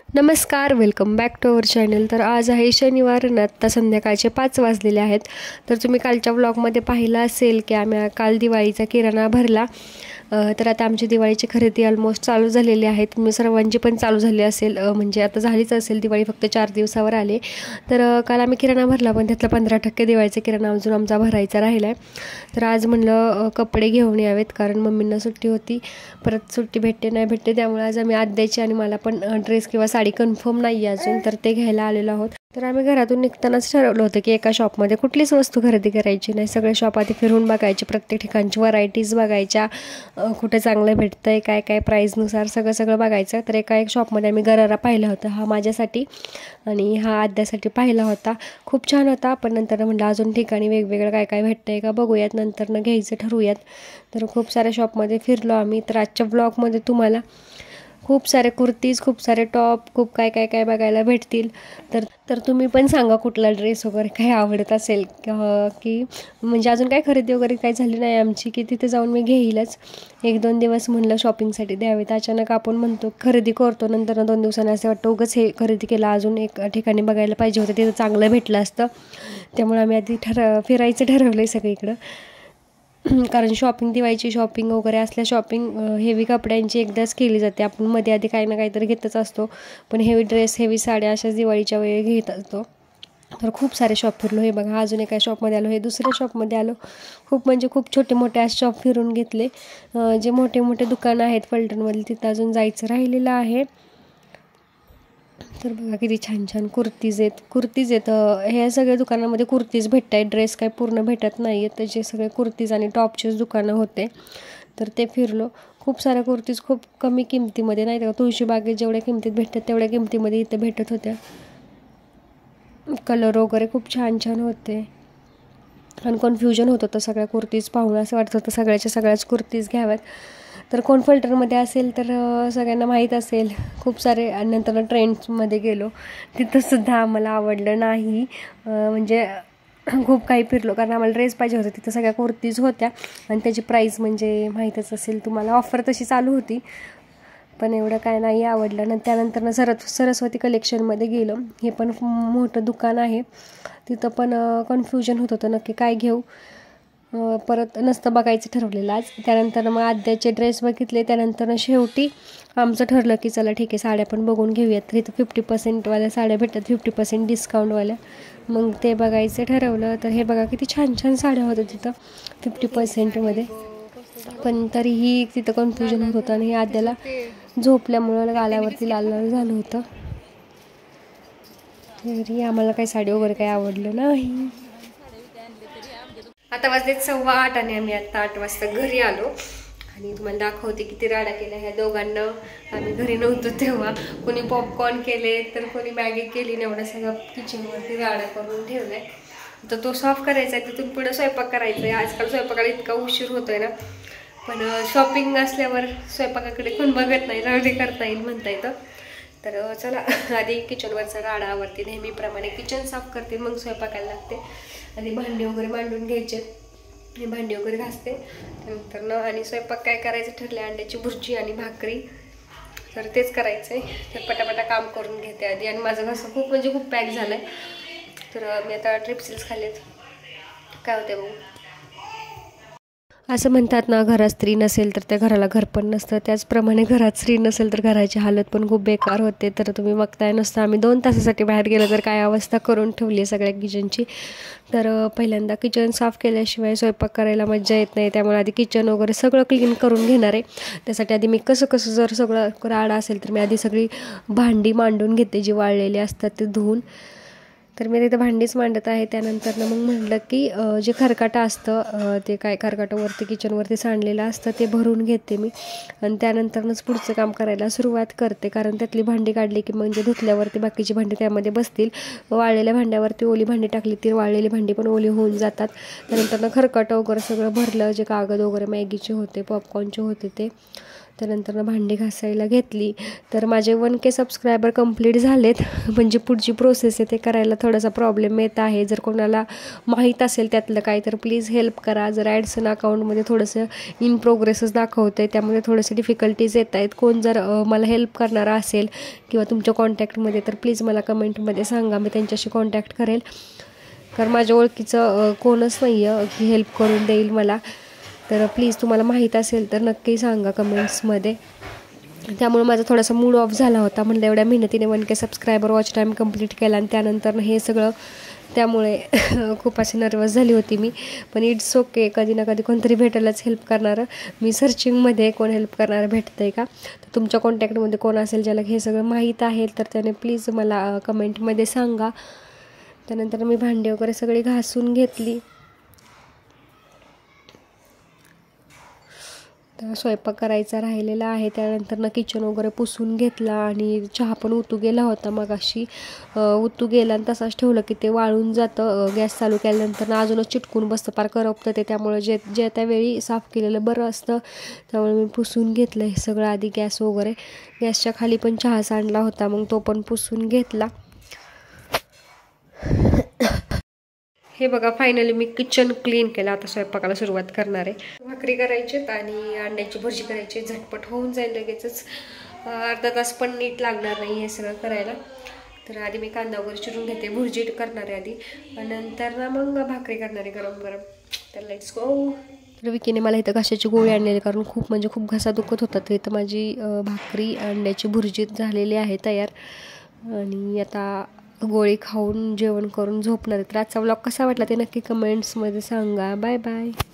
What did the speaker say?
नमस्कार, welcome back to our channel. तर आज आहे शनिवार आणि आत्ता संध्याकाळचे 5 वाजलेले आहेत. तर तुम्ही कालच्या व्लॉगमध्ये पाहिलं असेल की आम्ही काल दिवाळीचा किराणा भरला. तर आता आमची दिवाळीची खरेदी ऑलमोस्ट चालू झालेली आहे. तुम्ही सर्वांची पण चालू झाली असेल, म्हणजे आता झालीच असेल. दिवाळी फक्त 4 दिवसावर आले. तर काल आम्ही किराणा भरला, पण त्यातला 15% दिवाळीचा किराणा अजून आमचा भरायचा राहिला आहे. तर आज म्हणलं कपडे घेऊन यावेत, कारण मम्मींना सुट्टी होती. परत सुट्टी भेटते नाही भेटते, त्यामुळे आज आम्ही आद्याची आणि मला पण ड्रेस किंवा साडी कन्फर्म नाही आहे अजून, तर ते घ्यायला आलेलो आहोत. तर आम्ही घरातून निघतानाच ठरवलं होतं की एका शॉपमध्ये कुठलीच वस्तू खरेदी करायची नाही. सगळे शॉप आधी फिरून बघायचे, प्रत्येक ठिकाणची व्हरायटीज बघायच्या, कुठे चांगलं भेटतं आहे, काय काय प्राईजनुसार सगळं बघायचं. तर एक शॉपमध्ये आम्ही गरारा पाहिला होता, हा माझ्यासाठी आणि हा आद्यासाठी पाहिला होता. खूप छान होता. पण नंतर म्हटलं अजून ठिकाणी वेगवेगळं काय काय भेटतं आहे का बघूयात, नंतर घ्यायचं ठरवूयात. तर खूप साऱ्या शॉपमध्ये फिरलो आम्ही. तर आजच्या ब्लॉगमध्ये तुम्हाला खूप सारे कुर्तीज, खूप सारे टॉप, खूप काय काय काय बघायला भेटतील. तर तुम्ही पण सांगा कुठला ड्रेस वगैरे काही आवडत असेल की म्हणजे अजून काय खरेदी वगैरे काही झाली नाही आमची की तिथे जाऊन मी घेईलच. 1-2 दिवस म्हणलं शॉपिंगसाठी द्यावेत. अचानक आपण म्हणतो खरेदी करतो, नंतर 2 दिवसांनी असं वाटतं उगाच हे खरेदी केलं, अजून एक ठिकाणी बघायला पाहिजे होतं, तिथं चांगलं भेटलं असतं. त्यामुळे आम्ही आधी फिरायचं ठरवलं आहे सगळीकडं. कारण शॉपिंग, दिवाळीची शॉपिंग वगैरे असल्या शॉपिंग हेवी कपड्यांची एकदाच केली जाते. आपण मध्ये आधी काही ना काहीतरी घेतच असतो, पण हेवी ड्रेस, हेवी साड्या अशाच दिवाळीच्या वेळी घेत असतो. तर खूप सारे शॉप फिरलो. हे बघा, अजून एका शॉपमध्ये आलो, हे दुसऱ्या शॉपमध्ये आलो. खूप म्हणजे खूप छोटे मोठे आज शॉप फिरून घेतले. जे मोठे मोठे दुकानं आहेत फलटणमधले, तिथं अजून जायचं राहिलेलं आहे. तर बघा किती छान छान कुर्तीज आहेत. ह्या सगळ्या दुकानांमध्ये कुर्तीज भेटत आहेत, ड्रेस काही पूर्ण भेटत नाही आहेत. त्याचे सगळे कुर्तीज आणि टॉपचेच दुकानं होते. तर ते फिरलो. खूप साऱ्या कुर्तीज खूप कमी किमतीमध्ये, नाही तर तुळशीबागेत जेवढ्या किमतीत भेटतात तेवढ्या किमतीमध्ये इथे भेटत होत्या. कलर वगैरे खूप छान छान होते आणि कन्फ्युजन होत होतं सगळ्या कुर्तीज पाहून. असं वाटत होतं सगळ्याच कुर्तीज घ्याव्यात. तर कोण फलटणमध्ये असेल तर सगळ्यांना माहीत असेल. खूप सारे. आणि नंतर ट्रेंड्समध्ये गेलो, तिथंसुद्धा आम्हाला आवडलं नाही. म्हणजे खूप काही फिरलो, कारण आम्हाला ड्रेस पाहिजे होता. तिथं सगळ्या कुर्तीज होत्या आणि त्याची प्राईस म्हणजे माहीतच असेल तुम्हाला, ऑफर तशी चालू होती, पण एवढं काय नाही आवडलं. त्यानंतर सरस्वती कलेक्शनमध्ये गेलो. हे पण मोठं दुकान आहे. तिथं पण कन्फ्युजन होत होतं नक्की काय घेऊ. परत नसतं बघायचं ठरवलेलं आज. त्यानंतर मग आद्याचे ड्रेस बघितले. त्यानंतर शेवटी आमचं ठरलं की चला ठीक आहे, साड्या पण बघून घेऊयात. तर इथं 50%वाल्या साड्या भेटतात, 50% डिस्काउंटवाल्या. मग ते बघायचं ठरवलं. तर हे बघा किती छान छान साड्या होत्या तिथं 50%मध्ये. पण तरीही तिथं कन्फ्युजन होत होतं आणि आद्याला झोपल्यामुळं गालावरती लाल लाल झालं होतं. तरी आम्हाला काही साडी वगैरे काही आवडलं नाही. आता वाजलेत 7:15 आणि आम्ही आता 8 वाजता घरी आलो. आणि तुम्हाला दाखवते किती राडा केला ह्या दोघांना. आम्ही घरी नव्हतो तेव्हा. कोणी पॉपकॉर्न केले, तर कोणी मॅगी केली. एवढं सगळं किचनवरती राडा करून ठेवलाय. तर तो साफ करायचा आहे, तिथून पुढे स्वयंपाक करायचा आहे. आजकाल स्वयंपाकाला इतका उशीर होतोय ना, पण शॉपिंग असल्यावर स्वयंपाकाकडे कोण बघत नाही, राडे करता येईल म्हणता येतं. तर चला आधी किचनवरचा राडा आवरते. नेहमीप्रमाणे किचन साफ करते, मग स्वयंपाकाला लागते. आधी भांडी वगैरे मांडून घ्यायचे, हे भांडी वगैरे घासते. त्यानंतर आणि स्वयंपाक काय करायचं ठरले, अंड्याची भुर्जी आणि भाकरी. तर तेच करायचं आहे. तर पटापटा काम करून घेते आधी. आणि माझं घसं खूप म्हणजे खूप पॅक झालं आहे. तर मी आता ट्रिप्सिल्स खाल्लेत, काय होते बघू. असं म्हणतात ना, घरात स्त्री नसेल तर त्या घराला घर पण नसतं. त्याचप्रमाणे घरात स्त्री नसेल तर घराची हालत पण खूप बेकार होते. तर तुम्ही बघताय, नसतं आम्ही 2 तासासाठी बाहेर गेलो तर काय अवस्था करून ठेवली आहे सगळ्या किचनची. तर पहिल्यांदा किचन साफ केल्याशिवाय स्वयंपाक करायला मजा येत नाही. त्यामुळे आधी किचन वगैरे सगळं क्लीन करून घेणार आहे. त्यासाठी आधी मी कसं जर सगळं राडा असेल तर मी आधी सगळी भांडी मांडून घेते, जी वाळलेली असतात ते धुवून. तर मी तिथं भांडीच मांडत आहे. त्यानंतर मग म्हटलं की जे खरकाटं असतं, ते काय खरकाटंवरती किचनवरती सांडलेलं असतं ते भरून घेते मी. आणि त्यानंतरच पुढचं काम करायला सुरुवात करते, कारण त्यातली भांडी काढली की म्हणजे धुतल्यावरती बाकीची भांडी त्यामध्ये बसतील. वाळलेल्या भांड्यावरती ओली भांडी टाकली ती वाळलेली भांडी पण ओली होऊन जातात. त्यानंतर खरकाटं वगैरे सगळं भरलं, जे कागद वगैरे मॅगीचे होते, पॉपकॉर्नचे होते ते. त्यानंतर भांडी घासायला घेतली. तर माझे 1K सबस्क्रायबर कंप्लीट झालेत. म्हणजे पुढची प्रोसेस आहे ते करायला थोडासा प्रॉब्लेम येत आहे. जर कोणाला माहीत असेल त्यातलं काय तर प्लीज हेल्प करा. जर ॲडसन अकाउंटमध्ये थोडंसं इन प्रोग्रेसच दाखवतं आहे, त्यामुळे थोडेसे डिफिकल्टीज येत आहेत. कोण जर मला हेल्प करणारा असेल किंवा तुमच्या कॉन्टॅक्टमध्ये तर प्लीज मला कमेंटमध्ये सांगा, मी त्यांच्याशी कॉन्टॅक्ट करेल. कारण माझ्या ओळखीचं कोणच नाही आहे की हेल्प करून देईल मला. तर प्लीज तुम्हाला माहीत असेल तर नक्की सांगा कमेंट्समध्ये. त्यामुळे माझा थोडासा मूड ऑफ झाला होता. म्हणलं एवढ्या मेहनतीने 1K subscriber watch time complete केला आणि त्यानंतर हे सगळं, त्यामुळे खूप अशी नर्वस झाली होती मी. पण इट्स ओके, कधी ना कधी कोणतरी भेटायलाच हेल्प करणारं. मी सर्चिंगमध्ये कोण हेल्प करणारं भेटतं आहे का, तर तुमच्या कॉन्टॅक्टमध्ये कोण असेल ज्याला हे सगळं माहीत आहे तर त्याने प्लीज मला कमेंटमध्ये सांगा. त्यानंतर मी भांडी वगैरे सगळी घासून घेतली. तर स्वयंपाक करायचा राहिलेला आहे. त्यानंतर किचन वगैरे पुसून घेतला आणि चहा पण उतू गेला होता मगाशी. उतू गेला आणि तसाच ठेवलं की ते वाळून जातं. गॅस चालू केल्यानंतर अजूनच चिटकून बसतं, पार करपतं ते. त्यामुळे जे त्यावेळी साफ केलेलं बरं असतं. त्यामुळे मी पुसून घेतलं हे सगळं आधी, गॅस वगैरे. गॅसच्या खाली पण चहा सांडला होता, मग तो पण पुसून घेतला. हे बघा, फायनली मी किचन क्लीन केलं. आता स्वयंपाकाला सुरुवात करणार आहे. भाकरी करायचीत आणि अंड्याची भुर्जी करायची. झटपट होऊन जाईल लगेचच. अर्धा तास पण नीट लागणार नाही हे सगळं करायला. तर आधी मी कांदा वगैरे चिरून घेते. भुर्जी करणार आहे आधी, नंतर ना मग भाकरी करणार आहे गरम गरम. तर लेट्स गो. तर विकीने मला इथं घशाची गोळी आणलेली, कारण खूप घसा दुखत होता. तर इथं माझी भाकरी अंड्याची भुर्जी झालेली आहे तयार. आणि आता गोळी खाऊन जेवण करून झोपणार आहे. तर आजचा व्लॉग कसा वाटला ते नक्की कमेंट्समध्ये सांगा. Bye bye.